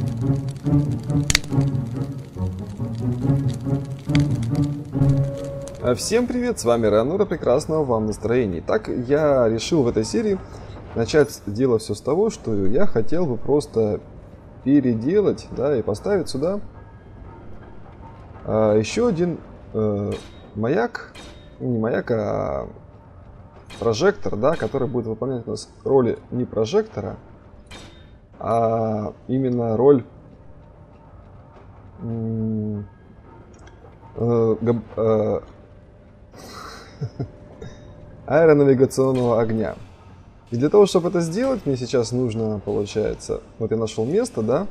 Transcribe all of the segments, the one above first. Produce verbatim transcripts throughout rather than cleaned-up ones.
Всем привет, с вами Ранура, прекрасного вам настроения. Итак, я решил в этой серии начать дело все с того, что я хотел бы просто переделать, да, и поставить сюда а, еще один э, маяк, не маяк, а прожектор, да, который будет выполнять у нас роли не прожектора, а именно роль э, э, аэронавигационного огня. И для того, чтобы это сделать, мне сейчас нужно, получается, вот я нашел место, да,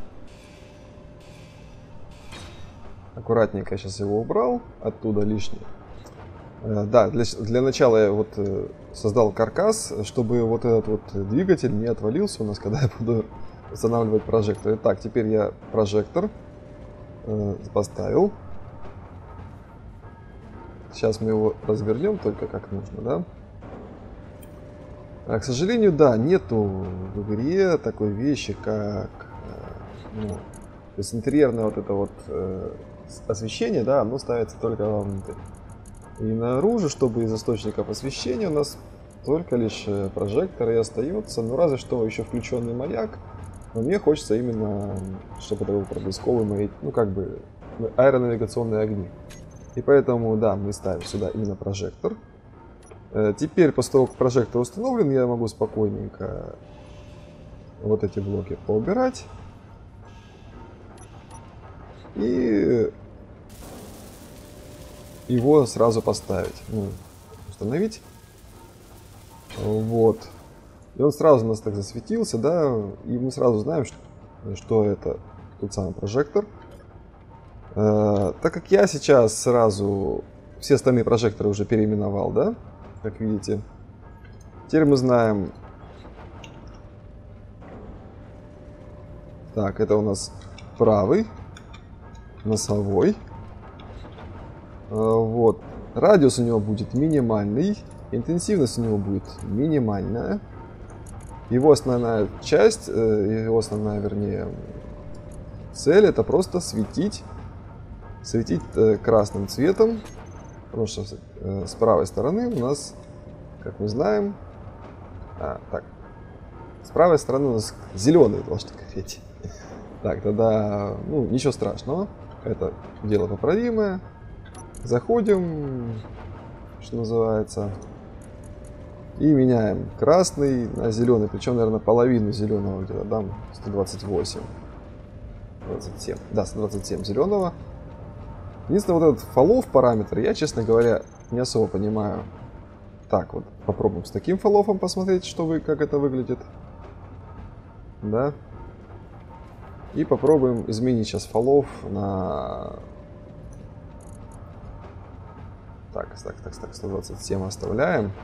аккуратненько сейчас его убрал, оттуда лишнее. Да, для, для начала я вот создал каркас, чтобы вот этот вот двигатель не отвалился у нас, когда я буду устанавливать прожектор. Итак, теперь я прожектор э, поставил. Сейчас мы его развернем только как нужно, да. А, к сожалению, да, нету в игре такой вещи, как ну, то есть интерьерное вот это вот э, освещение, да, оно ставится только вовнутрь. И наружу, чтобы из источников освещения у нас только лишь прожектор и остается, ну разве что еще включенный маяк. Но мне хочется именно, чтобы это был проблесковый маяк, ну как бы аэронавигационные огни. И поэтому, да, мы ставим сюда именно прожектор. Теперь, после того, как прожектор установлен, я могу спокойненько вот эти блоки поубирать. И его сразу поставить. Ну, установить. Вот. И он сразу у нас так засветился, да. И мы сразу знаем, что, что это тот самый прожектор. Uh, так как я сейчас сразу все остальные прожекторы уже переименовал, да, как видите, теперь мы знаем. Так, это у нас правый, носовой. Uh, вот, радиус у него будет минимальный, интенсивность у него будет минимальная. Его основная часть, его основная, вернее, цель — это просто светить. Светить э, красным цветом, потому что э, с правой стороны у нас, как мы знаем, а, так, с правой стороны у нас зеленый должен гореть. Так, тогда, ну, ничего страшного, это дело поправимое. Заходим, что называется, и меняем красный на зеленый, причем, наверное, половину зеленого где-то, да, сто двадцать восемь, двадцать семь, да, сто двадцать семь зеленого. Единственное, вот этот фоллов параметр, я, честно говоря, не особо понимаю. Так, вот попробуем с таким фолловом посмотреть, что вы, как это выглядит. Да. И попробуем изменить сейчас фоллов на... Так, так, так, так, сто двадцать семь оставляем.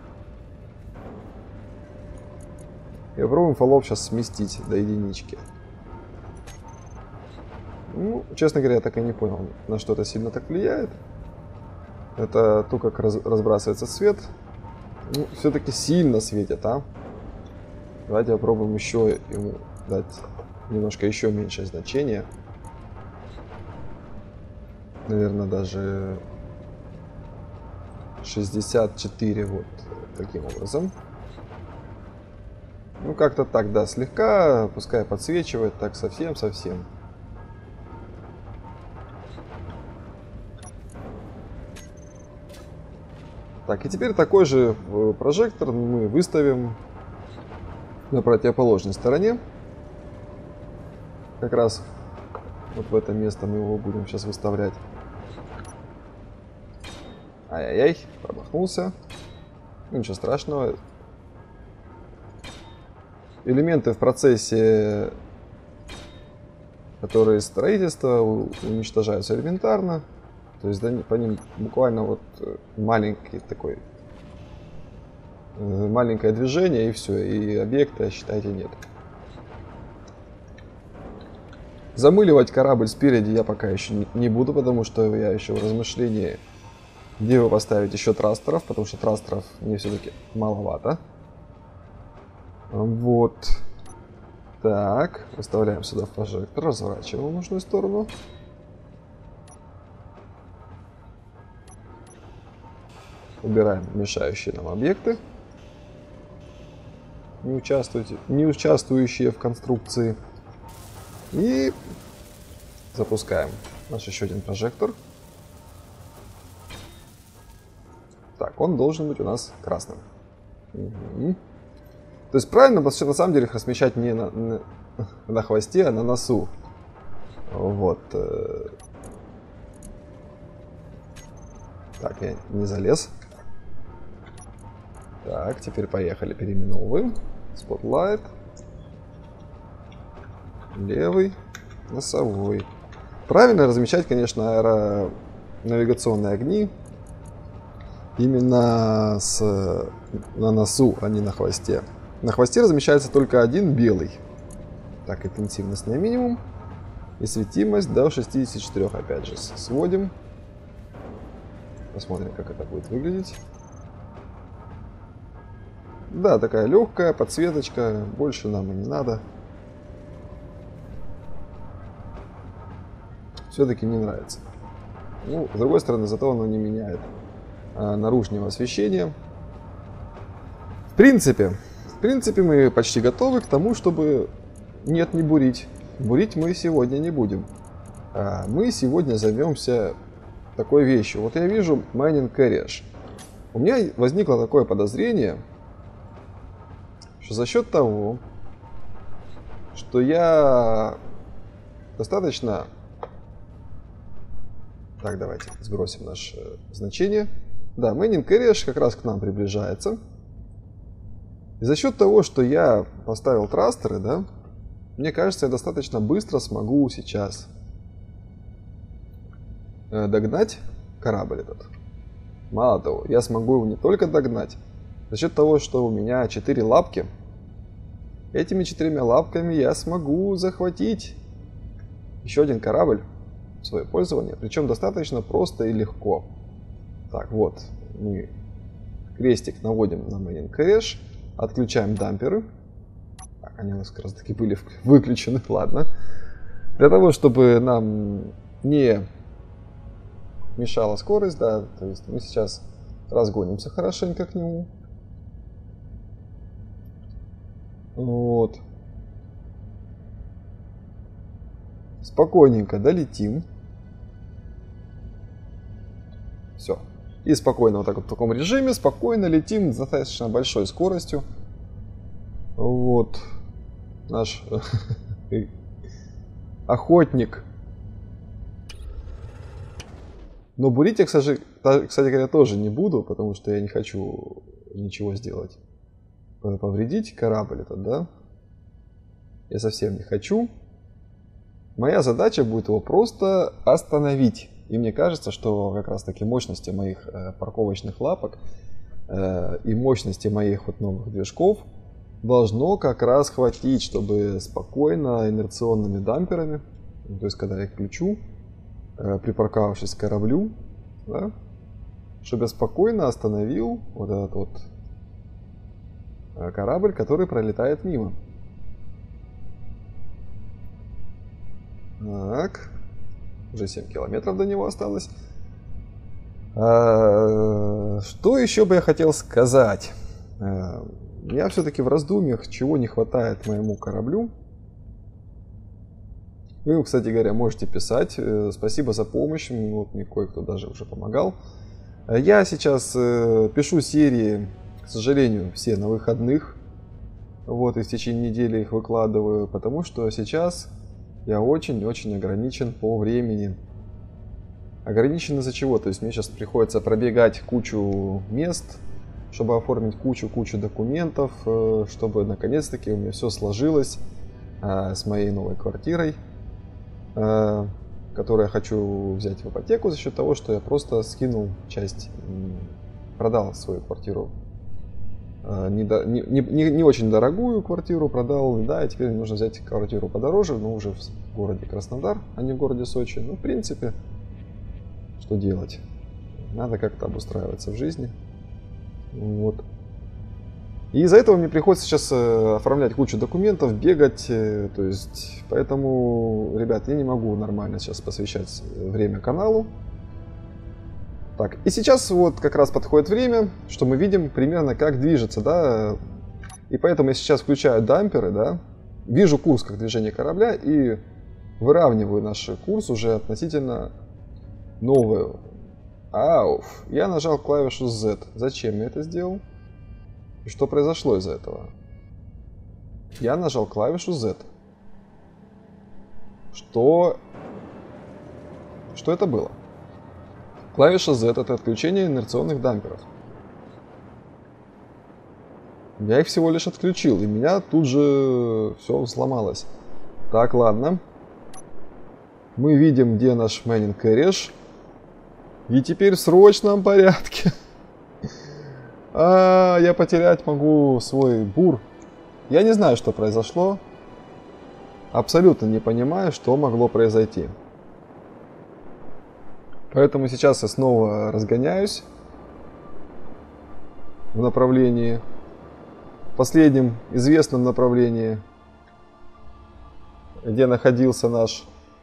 И попробуем фоллов сейчас сместить до единички. Ну, честно говоря, я так и не понял, на что это сильно так влияет. Это то, как раз, разбрасывается свет. Ну, все-таки сильно светит, а? Давайте попробуем еще ему дать немножко еще меньшее значение. Наверное, даже шестьдесят четыре, вот таким образом. Ну, как-то так, да, слегка, пускай подсвечивает, так совсем-совсем. Так, и теперь такой же прожектор мы выставим на противоположной стороне. Как раз вот в это место мы его будем сейчас выставлять. Ай-яй-яй, промахнулся. Ну, ничего страшного. Элементы в процессе, которые строительства, уничтожаются элементарно. То есть по ним буквально вот маленький такой, маленькое движение и все, и объекта, считайте, нет. Замыливать корабль спереди я пока еще не буду, потому что я еще в размышлении, где его поставить еще трастеров, потому что трастеров мне все-таки маловато. Вот. Так, выставляем сюда прожектор, разворачиваем в нужную сторону. Убираем мешающие нам объекты, не участвующие, не участвующие в конструкции. И запускаем наш еще один прожектор. Так, он должен быть у нас красным. Угу. То есть правильно на самом деле их размещать не на, на, на хвосте, а на носу. Вот. Так, я не залез. Так, теперь поехали, переименовываем. Spotlight. Левый, носовой. Правильно размещать, конечно, аэронавигационные огни именно с, на носу, а не на хвосте. На хвосте размещается только один белый. Так, интенсивность на минимум. И светимость до шестидесяти четырёх, опять же, сводим. Посмотрим, как это будет выглядеть. Да, такая легкая подсветочка, больше нам и не надо. Все-таки не нравится. Ну, с другой стороны, зато оно не меняет а, наружного освещения. В принципе, в принципе, мы почти готовы к тому, чтобы нет, не бурить. Бурить мы сегодня не будем. А, мы сегодня займемся такой вещью. Вот я вижу Mining Carriage. У меня возникло такое подозрение, что за счет того, что я достаточно... Так, давайте сбросим наше значение. Да, Mining Carriage как раз к нам приближается. И за счет того, что я поставил трастеры, да, мне кажется, я достаточно быстро смогу сейчас догнать корабль этот. Мало того, я смогу его не только догнать, за счет того, что у меня четыре лапки. Этими четырьмя лапками я смогу захватить еще один корабль в свое пользование. Причем достаточно просто и легко. Так, вот. Мы крестик наводим на Mining Carriage. Отключаем дамперы. Так, они у нас как раз таки были выключены. Ладно. Для того, чтобы нам не мешала скорость, да, то есть мы сейчас разгонимся хорошенько к нему. Вот. Спокойненько долетим. Все. И спокойно вот так вот в таком режиме, спокойно летим с достаточно большой скоростью. Вот. Наш охотник. Но бурить я, кстати, говоря, тоже не буду, потому что я не хочу ничего сделать. Повредить корабль этот, да? Я совсем не хочу. Моя задача будет его просто остановить. И мне кажется, что как раз таки мощности моих э, парковочных лапок э, и мощности моих вот новых движков должно как раз хватить, чтобы спокойно инерционными дамперами, то есть когда я их включу, э, припарковавшись к кораблю, да, чтобы я спокойно остановил вот этот вот корабль, который пролетает мимо. Так. Уже семь километров до него осталось. А, что еще бы я хотел сказать? А, я все-таки в раздумьях, чего не хватает моему кораблю. Вы, кстати говоря, можете писать. Спасибо за помощь. Вот мне кое-кто даже уже помогал. Я сейчас пишу серии, к сожалению, все на выходных. Вот, и в течение недели их выкладываю, потому что сейчас я очень-очень ограничен по времени. Ограничен из-за чего? То есть мне сейчас приходится пробегать кучу мест, чтобы оформить кучу-кучу документов, чтобы наконец-таки у меня все сложилось с моей новой квартирой, которую я хочу взять в ипотеку за счет того, что я просто скинул часть, продал свою квартиру. Не, не, не, не очень дорогую квартиру продал, да, и теперь мне нужно взять квартиру подороже, но уже в городе Краснодар, а не в городе Сочи. Ну, в принципе, что делать? Надо как-то обустраиваться в жизни. Вот. И из-за этого мне приходится сейчас оформлять кучу документов, бегать, то есть, поэтому, ребят, я не могу нормально сейчас посвящать время каналу. Так, и сейчас вот как раз подходит время, что мы видим примерно как движется, да, и поэтому я сейчас включаю дамперы, да, вижу курс как движение корабля и выравниваю наш курс уже относительно новую. Ауф, я нажал клавишу Z. Зачем я это сделал? И что произошло из-за этого? Я нажал клавишу Z. Что... Что это было? Клавиша Z — это отключение инерционных дамперов. Я их всего лишь отключил, и меня тут же все сломалось. Так, ладно. Мы видим, где наш Manning Carriage. И теперь в срочном порядке. А, я потерять могу свой бур. Я не знаю, что произошло. Абсолютно не понимаю, что могло произойти. Поэтому сейчас я снова разгоняюсь в направлении, в последнем известном направлении, где находился наш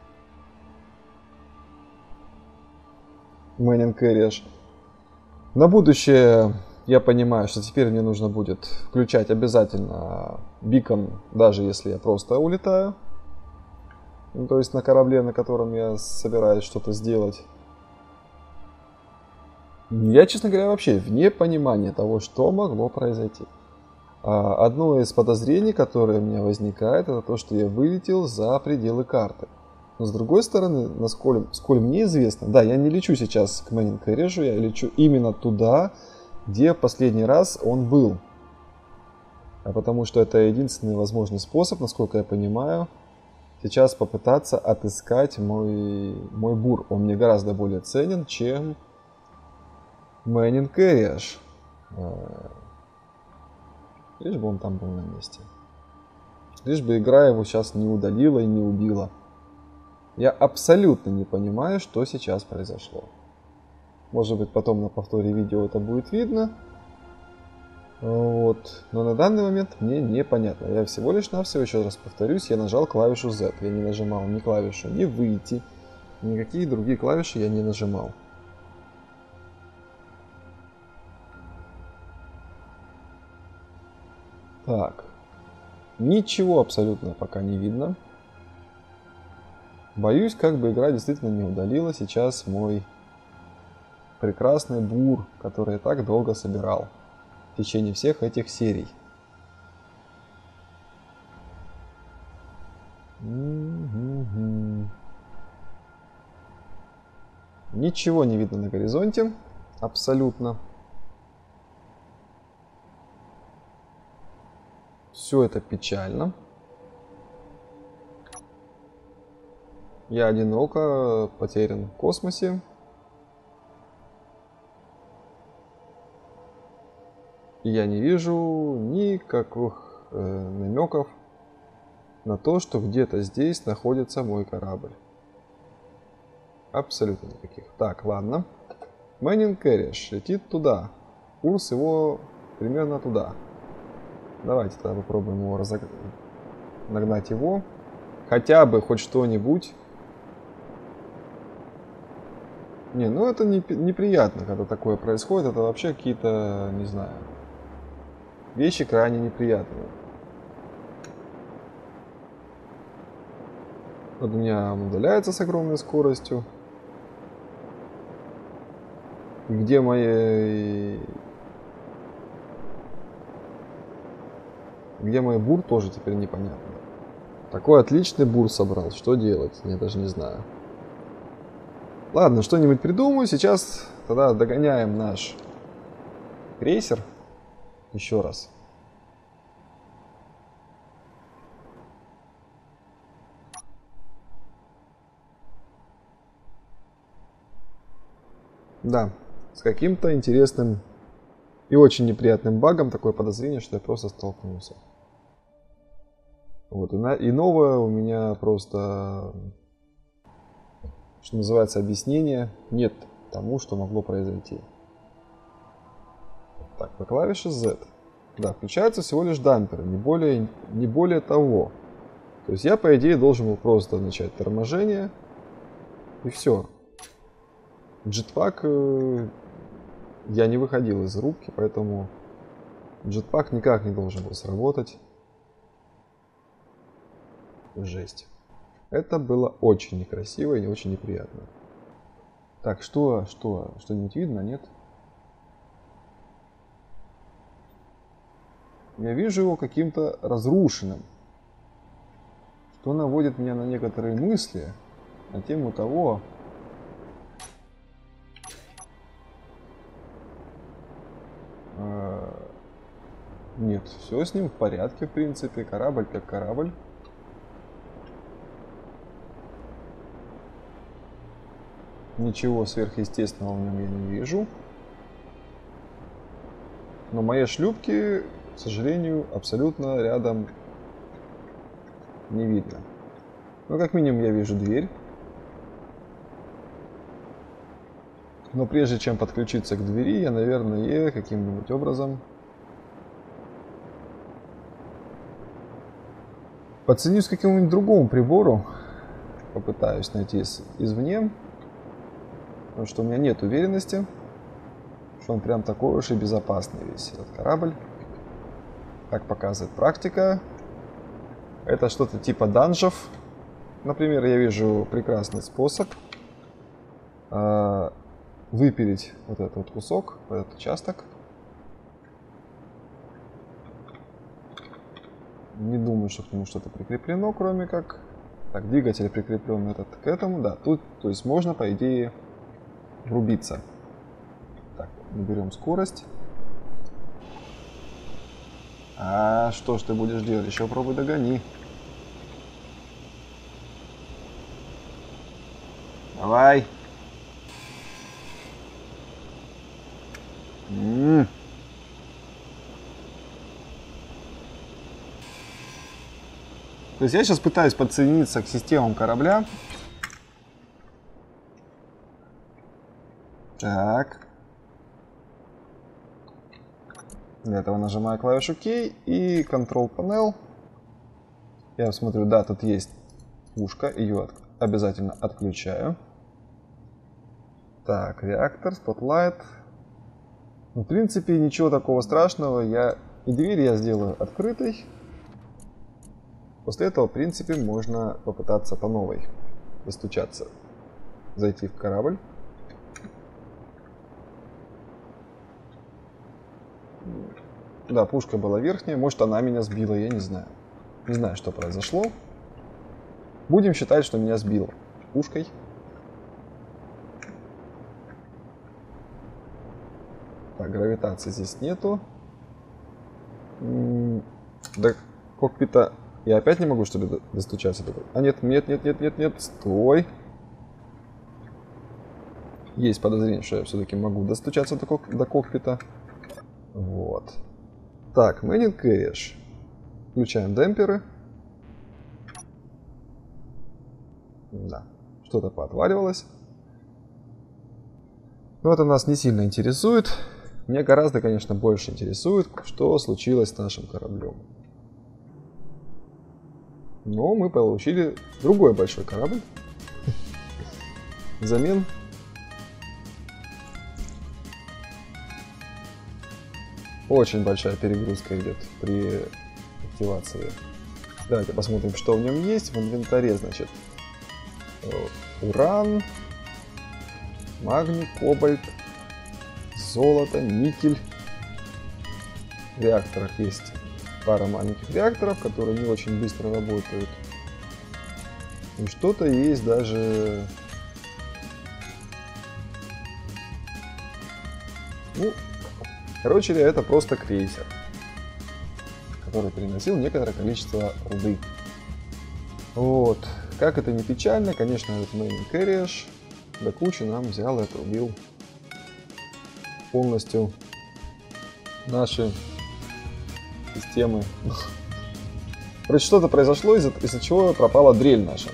Manning Carriage. На будущее я понимаю, что теперь мне нужно будет включать обязательно бикон, даже если я просто улетаю. Ну, то есть на корабле, на котором я собираюсь что-то сделать. Я, честно говоря, вообще вне понимания того, что могло произойти. Одно из подозрений, которое у меня возникает, это то, что я вылетел за пределы карты. Но с другой стороны, насколько сколь мне известно, да, я не лечу сейчас к Manning Carriage, я лечу именно туда, где в последний раз он был. А потому что это единственный возможный способ, насколько я понимаю, сейчас попытаться отыскать мой, мой бур. Он мне гораздо более ценен, чем Manning Carriage. Лишь бы он там был на месте. Лишь бы игра его сейчас не удалила и не убила. Я абсолютно не понимаю, что сейчас произошло. Может быть, потом на повторе видео это будет видно. Вот. Но на данный момент мне непонятно. Я всего лишь навсего, еще раз повторюсь, я нажал клавишу Z. Я не нажимал ни клавишу ни выйти, никакие другие клавиши я не нажимал. Так. Ничего абсолютно пока не видно. Боюсь, как бы игра действительно не удалила сейчас мой прекрасный бур, который я так долго собирал в течение всех этих серий. Ничего не видно на горизонте. Абсолютно. Все это печально. Я одиноко потерян в космосе. И я не вижу никаких э, намеков на то, что где-то здесь находится мой корабль. Абсолютно никаких. Так, ладно. Manning Carriage летит туда. Курс его примерно туда. Давайте тогда попробуем его разог... нагнать его. Хотя бы хоть что-нибудь. Не, ну это не, неприятно, когда такое происходит. Это вообще какие-то, не знаю, вещи крайне неприятные. Вот у меня он удаляется с огромной скоростью. Где мои... Где мой бур, тоже теперь непонятно. Такой отличный бур собрал. Что делать? Я даже не знаю. Ладно, что-нибудь придумаю. Сейчас тогда догоняем наш крейсер. Еще раз. Да, с каким-то интересным и очень неприятным багом. Такое подозрение, что я просто столкнулся. Вот, и, на, и новое у меня просто, что называется, объяснение нет тому, что могло произойти. Так, по клавише Z. Да, включаются всего лишь дамперы, не более, не более того. То есть я, по идее, должен был просто начать торможение. И все. Джетпак... Э, я не выходил из рубки, поэтому джетпак никак не должен был сработать. Жесть. Это было очень некрасиво и очень неприятно. Так, что, что, что-нибудь видно, нет? Я вижу его каким-то разрушенным, что наводит меня на некоторые мысли на тему того, э, нет, все с ним в порядке, в принципе, корабль как корабль. Ничего сверхъестественного в нем я не вижу. Но мои шлюпки, к сожалению, абсолютно рядом не видно. Ну, как минимум, я вижу дверь. Но прежде чем подключиться к двери, я, наверное, каким-нибудь образом подценюсь к какому-нибудь другому прибору. Попытаюсь найти извне. Потому что у меня нет уверенности, что он прям такой уж и безопасный весь этот корабль. Как показывает практика, это что-то типа данжев. Например, я вижу прекрасный способ э, выпилить вот этот вот кусок, этот участок. Не думаю, что к нему что-то прикреплено, кроме как... Так, двигатель прикреплен этот к этому, да. Тут, то есть можно, по идее, врубиться. Так, наберем скорость. А что ж ты будешь делать? Еще пробуй догони. Давай. М-м. То есть я сейчас пытаюсь подсоединиться к системам корабля. Так. Для этого нажимаю клавишу K и Control Panel. Я смотрю, да, тут есть пушка, ее от... обязательно отключаю. Так, реактор, Spotlight. В принципе, ничего такого страшного. Я... И дверь я сделаю открытой. После этого, в принципе, можно попытаться по новой достучаться. Зайти в корабль. Да, пушка была верхняя. Может, она меня сбила, я не знаю. Не знаю, что произошло. Будем считать, что меня сбило пушкой. Так, гравитации здесь нету. До кокпита я опять не могу, что ли, достучаться? А нет, нет, нет, нет, нет, нет, стой. Есть подозрение, что я все-таки могу достучаться до, кок до кокпита. Вот. Так, Manning Carriage. Включаем демпферы. Да, что-то поотваливалось. Но это нас не сильно интересует. Меня гораздо, конечно, больше интересует, что случилось с нашим кораблем. Но мы получили другой большой корабль. Взамен. Очень большая перегрузка идет при активации. Давайте посмотрим, что в нем есть. В инвентаре, значит, уран, магний, кобальт, золото, никель. В реакторах есть пара маленьких реакторов, которые не очень быстро работают. И что-то есть даже... Ну, короче говоря, это просто крейсер, который приносил некоторое количество руды. Вот. Как это не печально, конечно, этот Manning Carriage до кучи нам взял и отрубил полностью наши системы. Короче, что-то произошло, из-за из-за чего пропала дрель наша.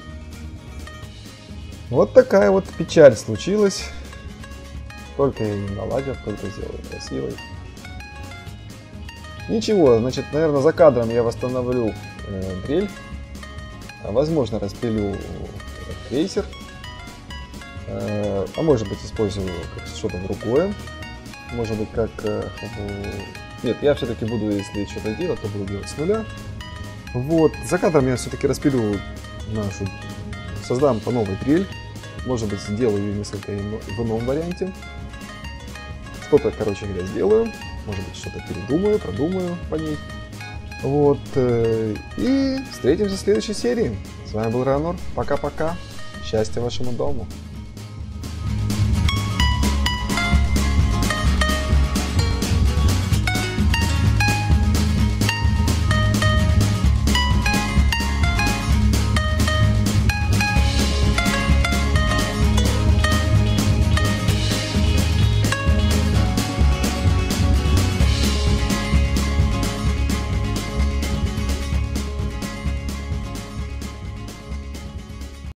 Вот такая вот печаль случилась. Только я ее наладил, только сделал красивой. Ничего, значит, наверное, за кадром я восстановлю э, дрель. Возможно, распилю крейсер. Э, а может быть, использую что-то другое. Может быть, как... Э, нет, я все-таки буду, если что-то делать, то буду делать с нуля. Вот, за кадром я все-таки распилю нашу... Создам по новой дрель. Может быть, сделаю ее несколько в ином варианте. Что-то, короче говоря, сделаю. Может быть, что-то передумаю, продумаю по ней. Вот. И встретимся в следующей серии. С вами был Ранор. Пока-пока. Счастья вашему дому.